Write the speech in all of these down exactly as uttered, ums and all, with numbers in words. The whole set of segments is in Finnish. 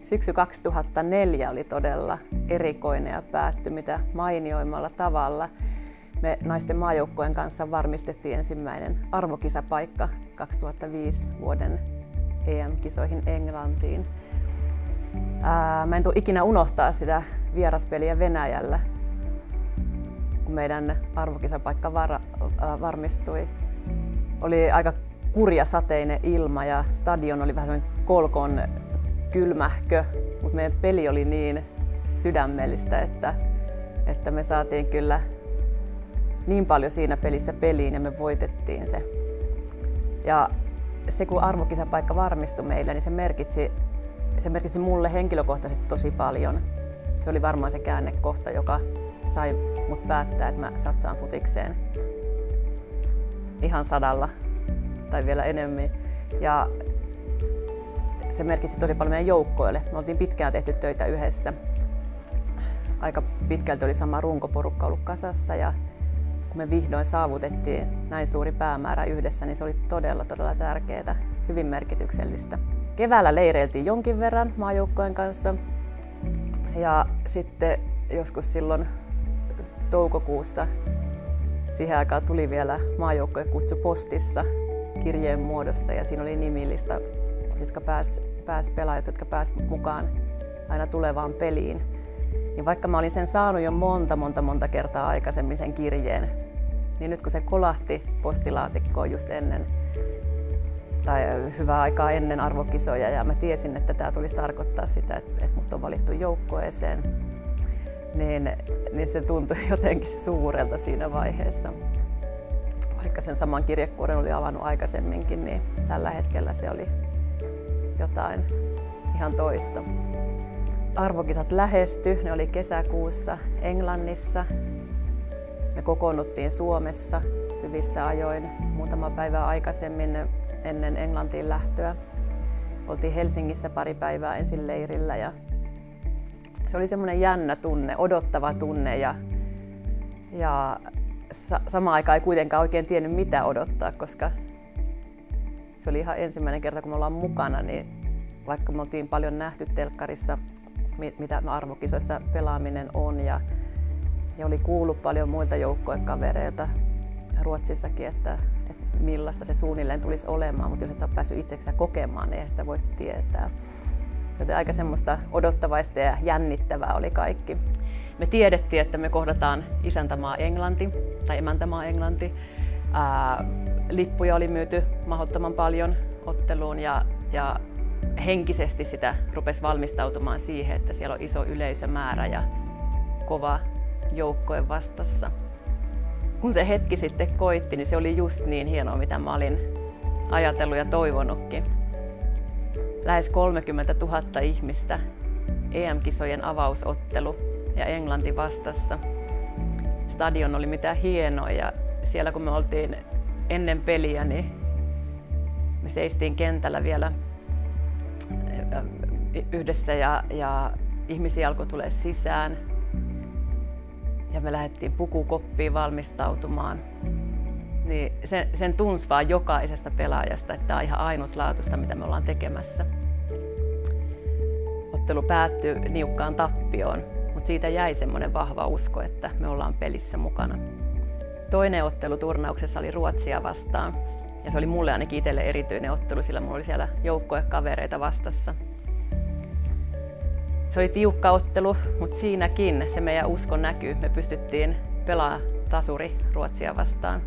Syksy kaksituhattaneljä oli todella erikoinen ja päättyi mitä mainioimmalla tavalla. Me naisten maajoukkueen kanssa varmistettiin ensimmäinen arvokisapaikka kaksituhattaviisi vuoden E M-kisoihin Englantiin. Ää, mä en tule ikinä unohtaa sitä vieraspeliä Venäjällä, kun meidän arvokisapaikka var, ää, varmistui. Oli aika kurja sateinen ilma ja stadion oli vähän sellainen kolkon kylmähkö, mutta meidän peli oli niin sydämellistä, että, että me saatiin kyllä niin paljon siinä pelissä peliin ja me voitettiin se. Ja se kun arvokisapaikka varmistui meille, niin se merkitsi, se merkitsi mulle henkilökohtaisesti tosi paljon. Se oli varmaan se käännekohta, joka sai mut päättää, että mä satsaan futikseen ihan sadalla tai vielä enemmän. Ja se merkitsi tosi paljon meidän joukkoille. Me oltiin pitkään tehty töitä yhdessä. Aika pitkälti oli sama runkoporukka ollut kasassa ja kun me vihdoin saavutettiin näin suuri päämäärä yhdessä, niin se oli todella, todella tärkeää, hyvin merkityksellistä. Keväällä leireiltiin jonkin verran maajoukkojen kanssa ja sitten joskus silloin toukokuussa siihen aikaan tuli vielä maajoukkojen kutsu postissa kirjeen muodossa ja siinä oli nimilista, jotka pääs, pääs pelaajat, jotka pääs mukaan aina tulevaan peliin. Niin vaikka mä olin sen saanut jo monta, monta, monta kertaa aikaisemmin sen kirjeen, niin nyt kun se kolahti postilaatikkoon just ennen, tai hyvää aikaa ennen arvokisoja, ja mä tiesin, että tämä tulisi tarkoittaa sitä, että, että mut on valittu joukkueeseen, niin, niin se tuntui jotenkin suurelta siinä vaiheessa. Vaikka sen saman kirjekuoren oli avannut aikaisemminkin, niin tällä hetkellä se oli jotain ihan toista. Arvokisat lähesty, ne oli kesäkuussa Englannissa. Me kokoonnuttiin Suomessa hyvissä ajoin muutama päivä aikaisemmin ennen Englantiin lähtöä. Oltiin Helsingissä pari päivää ensin leirillä ja se oli semmoinen jännä tunne, odottava tunne ja, ja sa- samaan aikaan ei kuitenkaan oikein tiennyt mitä odottaa, koska se oli ihan ensimmäinen kerta kun me ollaan mukana, niin vaikka me oltiin paljon nähty telkkarissa mitä arvokisoissa pelaaminen on ja, ja oli kuullut paljon muilta joukkuekavereilta Ruotsissakin, että, että millaista se suunnilleen tulisi olemaan, mutta jos et sä ole päässyt itsekseen kokemaan, niin ei sitä voi tietää. Joten aika semmoista odottavaista ja jännittävää oli kaikki. Me tiedettiin, että me kohdataan isäntämaa Englanti tai emäntämaa Englanti. Ää, lippuja oli myyty mahdottoman paljon otteluun ja, ja henkisesti sitä rupesi valmistautumaan siihen, että siellä on iso yleisömäärä ja kova joukkojen vastassa. Kun se hetki sitten koitti, niin se oli just niin hienoa, mitä mä olin ajatellut ja toivonutkin. Lähes kolmekymmentätuhatta ihmistä, E M-kisojen avausottelu ja Englanti vastassa. Stadion oli mitä hienoa ja siellä kun me oltiin ennen peliä, niin me seistiin kentällä vielä yhdessä ja, ja ihmisiä alkoi tulla sisään ja me lähdettiin pukukoppiin valmistautumaan. Niin sen, sen tunsi vaan jokaisesta pelaajasta, että tämä on ihan ainutlaatuista, mitä me ollaan tekemässä. Ottelu päättyi niukkaan tappioon, mutta siitä jäi semmoinen vahva usko, että me ollaan pelissä mukana. Toinen ottelu turnauksessa oli Ruotsia vastaan. Ja se oli mulle ainakin itselle erityinen ottelu, sillä mulla oli siellä joukkuekavereita vastassa. Se oli tiukka ottelu, mutta siinäkin se meidän usko näkyy. Me pystyttiin pelaamaan tasuri Ruotsia vastaan.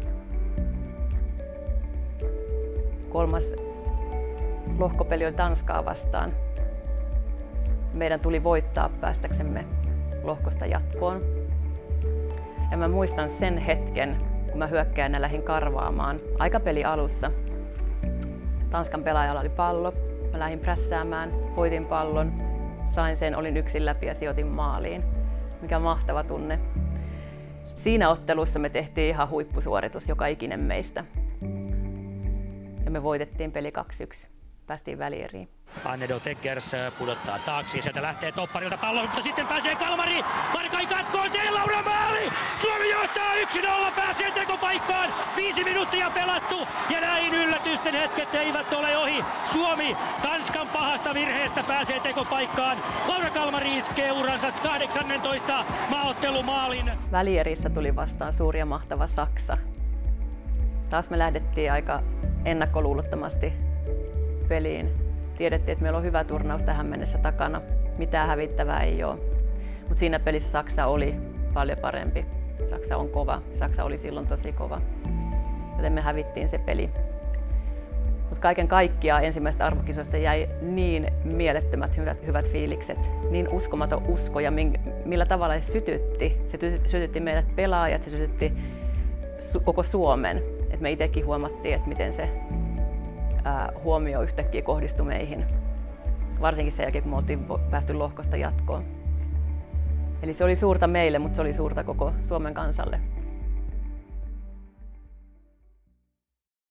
Kolmas lohkopeli oli Tanskaa vastaan. Meidän tuli voittaa päästäksemme lohkosta jatkoon. Ja mä muistan sen hetken, kun mä hyökkäänä lähdin karvaamaan aikapeli alussa. Tanskan pelaajalla oli pallo, mä lähdin prässäämään, voitin pallon, sain sen, olin yksin läpi ja sijoitin maaliin. Mikä mahtava tunne. Siinä ottelussa me tehtiin ihan huippusuoritus joka ikinen meistä. Ja me voitettiin peli kaksi yksi. päästiin välieriin. Annedo Teggers pudottaa taakse, sieltä lähtee topparilta pallo, mutta sitten pääsee Kalmari, Markai katkoo, T. Laura maali! Suomi johtaa yksi nolla, pääsee tekopaikkaan, viisi minuuttia pelattu ja näin yllätysten hetket eivät ole ohi. Suomi Tanskan pahasta virheestä pääsee tekopaikkaan. Laura Kalmari iskee uransa kahdeksannentoista maaottelumaalin. Välierissä tuli vastaan suuri ja mahtava Saksa. Taas me lähdettiin aika ennakkoluulottomasti peliin. Tiedettiin, että meillä on hyvä turnaus tähän mennessä takana. Mitään hävittävää ei ole. Mutta siinä pelissä Saksa oli paljon parempi. Saksa on kova. Saksa oli silloin tosi kova. Joten me hävittiin se peli. Mutta kaiken kaikkiaan ensimmäistä arvokisoista jäi niin mielettömät hyvät, hyvät fiilikset. Niin uskomaton usko ja millä tavalla se sytytti. Se sytytti meidät pelaajat, se sytytti koko Suomen. Et me itsekin huomattiin, että miten se huomio yhtäkkiä kohdistui meihin, varsinkin sen jälkeen, kun me oltiin päästy lohkosta jatkoon. Eli se oli suurta meille, mutta se oli suurta koko Suomen kansalle.